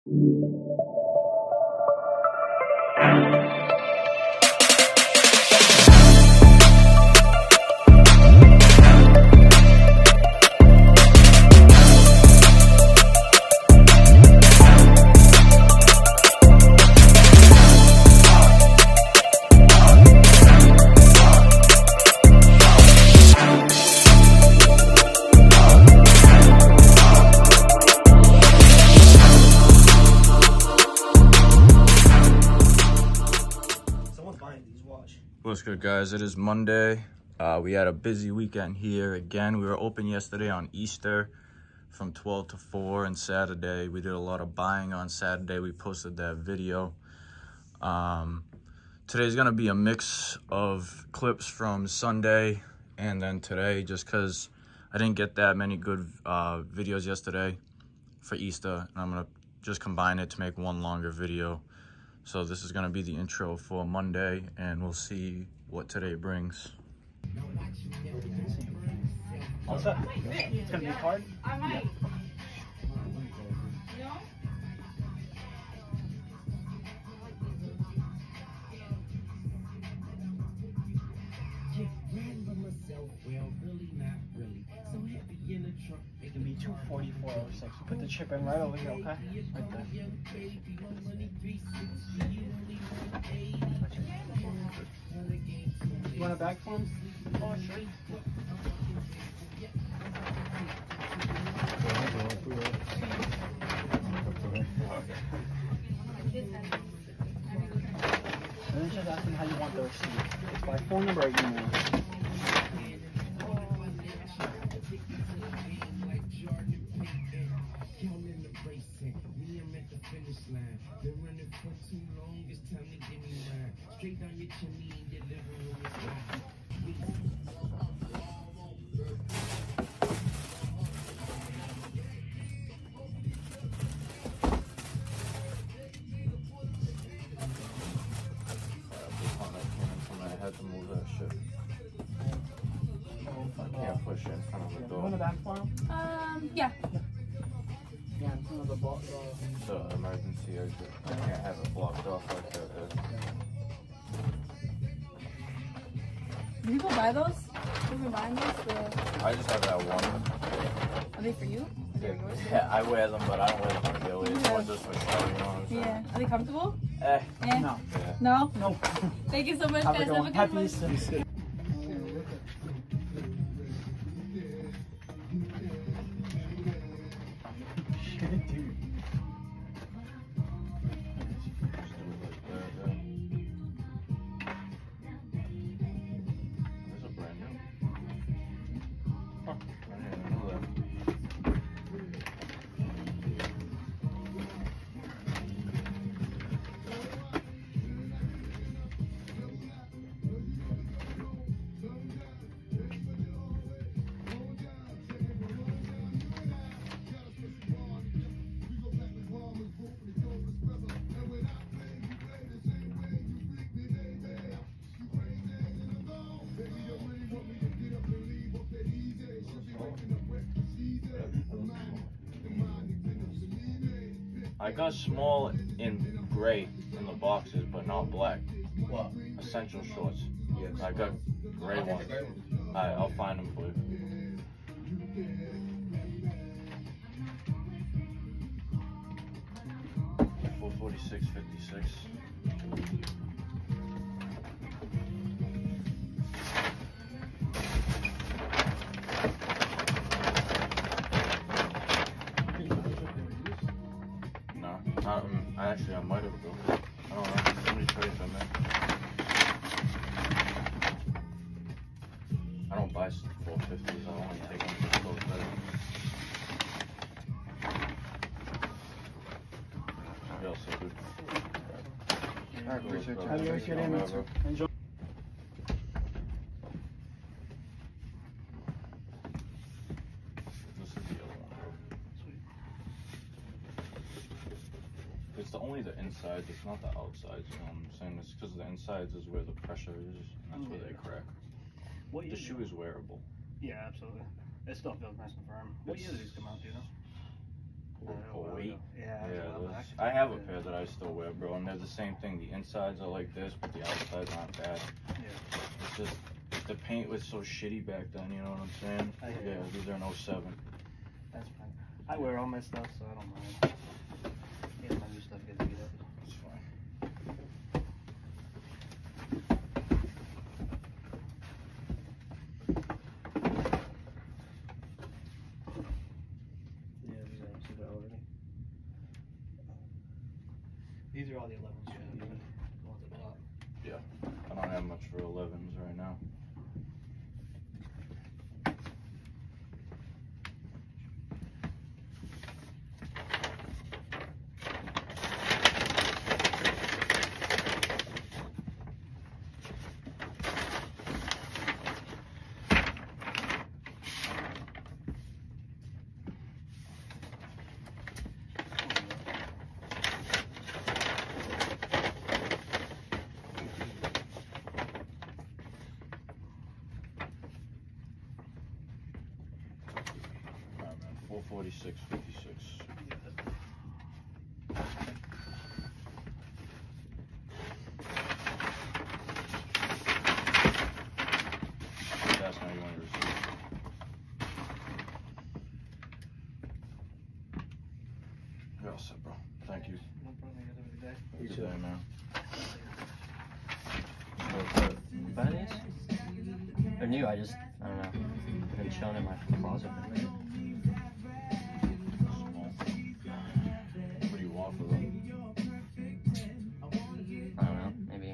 What's good, guys? It is Monday. We had a busy weekend here. Again, we were open yesterday on Easter from 12 to 4, and Saturday we did a lot of buying on Saturday. We posted that video. Today's gonna be a mix of clips from Sunday and then today, just because I didn't get that many good videos yesterday for Easter, and I'm gonna just combine it to make one longer video. So this is gonna be the intro for Monday, and we'll see what today brings. All set? It's gonna be hard. I might. No? It can be 244.06. You put the chip in right over here, okay? Right there. You want a bag for him? Oh, sure. And then just ask him how you want the receipt. It's by phone number or email. I had to move that shit. I can't push it in front of the door. You want a bag for him? Yeah. Yeah, in front of the box. The emergency exit. I can't have it blocked off like that. Do people buy those? People buying those? I just have that one. Are they for you? Are they yours? Yeah, I wear them, but I don't wear them daily. It's more just for show, you know what I'm saying? Yeah. Are they comfortable? Eh. Yeah. No. Yeah. No? No. Thank you so much, Have a guys. good Have a one. good Happy one. Easter. I got small in gray in the boxes, but not black. What? Essential shorts. Yes. I got gray ones. Alright, I'll find them for you. $446.56. Actually, I might have though. I don't know. Somebody trade them in. I don't buy 450s. I only take them for close better. You're all so good. Appreciate you. Have a good day. Enjoy. It's only the insides, it's not the outsides, you know what I'm saying? It's because the insides is where the pressure is, and that's where they crack. The shoe is wearable. Yeah, absolutely. It still feels nice and firm. What year did these come out, do you know? Oh, wait. Yeah, I have a pair that I still wear, bro, and they're the same thing. The insides are like this, but the outsides aren't bad. Yeah. It's just the paint was so shitty back then, you know what I'm saying? Yeah, these are an 07. That's fine. I wear all my stuff, so I don't mind. Yeah, my new stuff gets beat up. It's fine. Yeah, these are super already. These are all the 11s, yeah, even the ones at the top. Yeah, I don't have much for 11s right now. Alright, man, 446.56. That's not you want to receive. You're all set, bro. Thank you. No problem, you guys have a good day. Have a good day, man. Buy these? They're new, I don't know. They've been chilling in my closet. What do you want for them? I don't know, maybe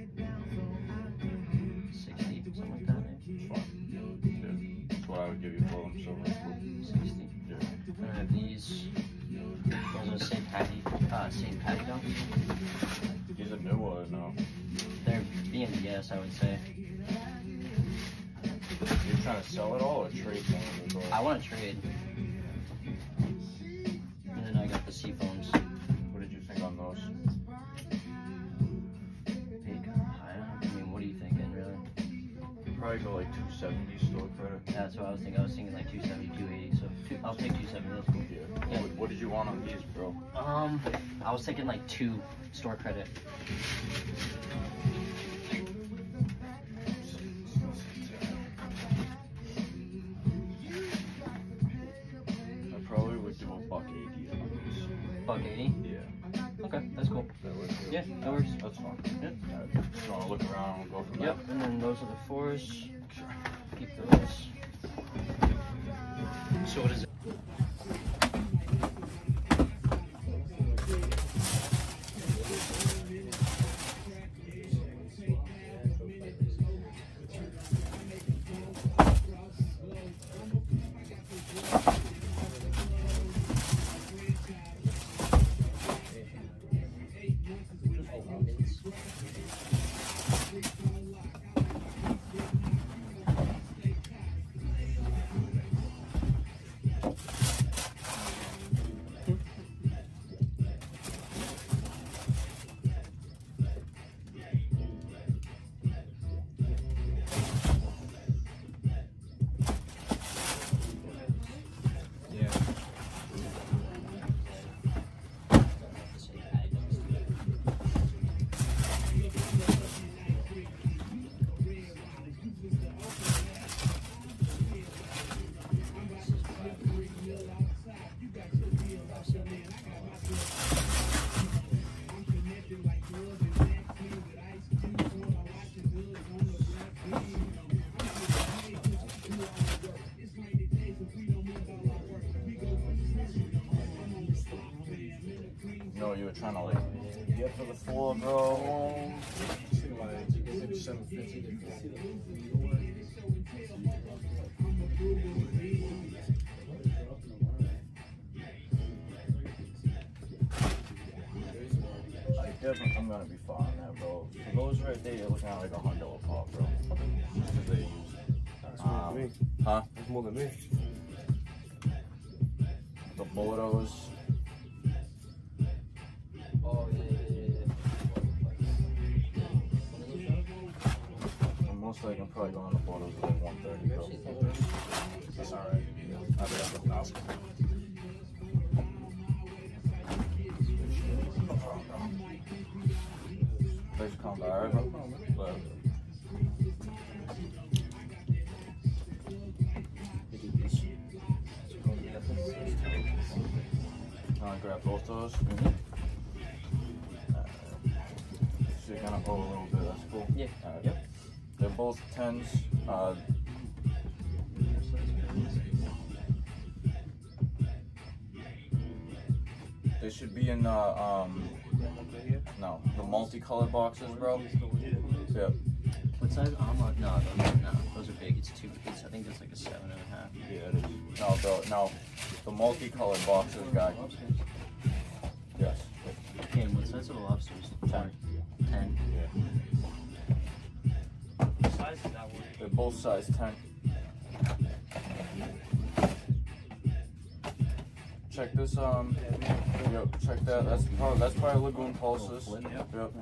60, something like that, maybe. Yeah, that's what I would give you for them, so that's cool. 60. Yeah. And I have these. Those are St. Patty dunks. These are new or no? They're BNDS, I would say. You're trying to sell it all or trade one of them? I want to trade. And then I got the Seafoams. What did you think on those? I mean, what are you thinking, really? Probably go like 270 store credit. Yeah, that's what I was thinking. I was thinking like 270, 280. So I'll take 270. That's cool. Yeah. What did you want on these, bro? I was thinking like 2 store credit. I probably would do a $1.80 on these. $1.80? Yeah. Okay, that's cool. That works. Yeah, that works. That's fine. Yeah. Alright. Just want to look around and go from there. Yep, and then those are the 4s. Keep those. So what is it? No, you were trying to like get for the floor, bro. I'm gonna be fine on that, bro. For those right there, you're looking at like $100 pop, bro. Just 'cause they use it. Huh? It's more than me. The Bordeaux. Oh, yeah. I'm most likely probably going to the Bordeaux with like 130, bro. That's alright. I'll be up with pound, alright, bro? But, grab both those. Mm-hmm. So you're gonna owe a little bit, that's cool. Yeah. Yep. They're both 10s. They should be in the the multicolored boxes, bro. Yep. What size? No, those are big. It's 2. I think that's like a 7.5. Yeah, it is. No, bro. No, the multicolored boxes, guy. Yes. Okay, and what size are the lobsters? 10. 10. Yeah. What size is that one? They're both size 10. Check this, yep, check that. That's probably Lagoon Pulses. Yep.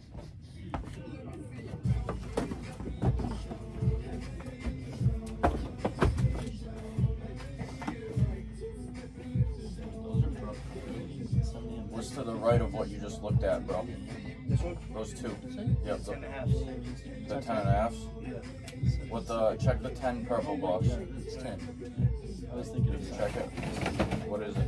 What's to the right of what you just looked at, bro? This one? Those two. Yep. 10.5. The 10.5s. What the? Check the 10 purple box. It's 10. I was thinking of Check it. What is it?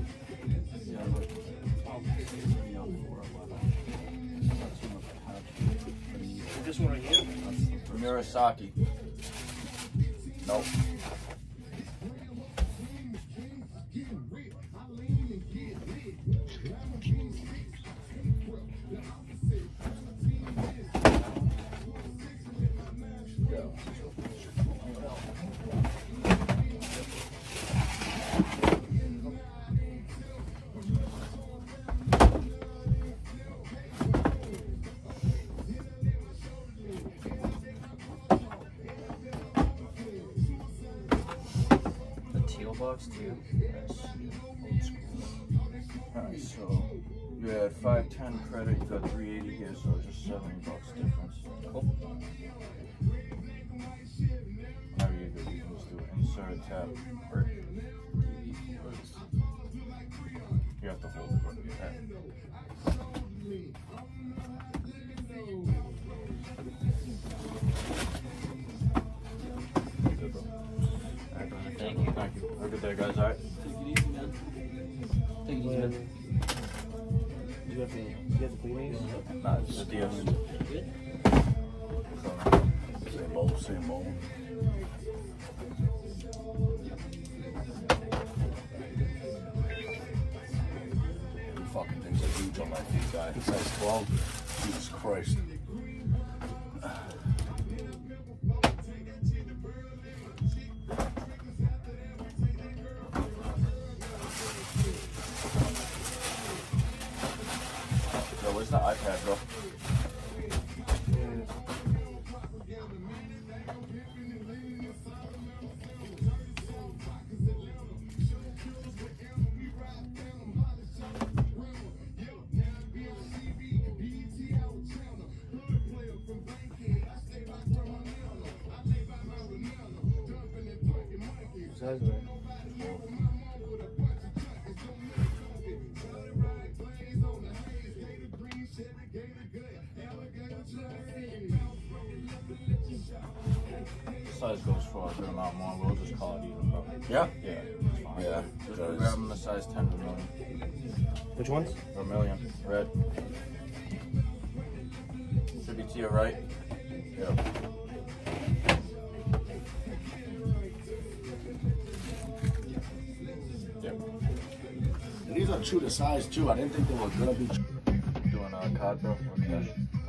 This one right here? Murasaki. Nope. Box too. Nice. Old school. Alright, so you had 510 credit, you got 380 here, so it's just $70 difference. Cool. Now you can just do insert tab. You have to hold it with your head. Thank you. Thank you. Have a good day, guys. All right. Take it easy, man. Take it easy, man. You have to clean these? Nah, it's just DS. Good? Same old, same old. Fucking things are huge on my feet, guy. It's size 12. Jesus Christ. Yo, where's the iPad, bro? Size of it? Size goes for a good amount more. We'll just call it even, bro. Yeah? Yeah, it's fine. Yeah. Just grab them the size 10 Vermilion. Which ones? Vermilion, red. Should be to your right. Yeah. Yep. And these are true to size too. I didn't think they were gonna be. Doing a card, bro. Or cash.